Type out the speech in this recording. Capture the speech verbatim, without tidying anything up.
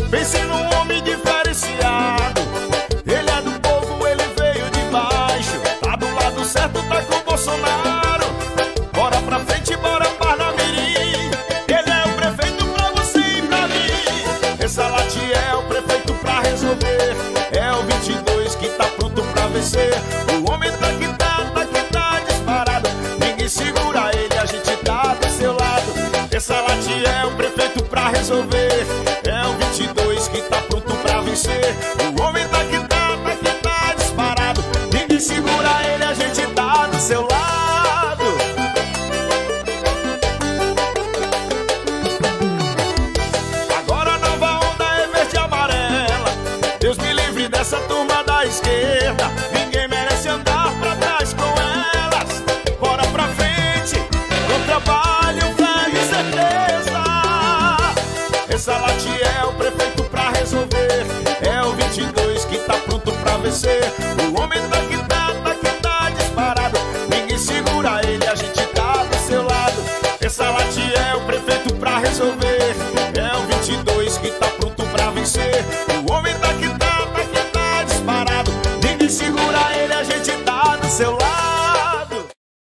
Pense num homem diferenciado. Ele é do povo, ele veio de baixo. Tá do lado certo, tá com o Bolsonaro. Bora pra frente, bora Parnamirim. Ele é o prefeito pra você e pra mim. Essa late é o prefeito pra resolver. É o vinte e dois que tá pronto pra vencer. O homem tá que tá, tá que tá disparado. Ninguém segura ele, a gente tá do seu lado. Essa late é o prefeito pra resolver. É o vinte e dois que tá pronto pra vencer. O homem tá que tá, tá que tá disparado. Ninguém segura ele, a gente tá do seu lado. Agora a nova onda é verde e amarela. Deus me livre dessa turma da esquerda. Ninguém merece andar pra trás com elas. Bora pra frente, com trabalho, fé e certeza. Essa late é o prefeito pra resolver. É o vinte e dois que tá pronto pra vencer. O homem tá que tá, tá que tá disparado. Ninguém segura ele, a gente tá do seu lado. Essa late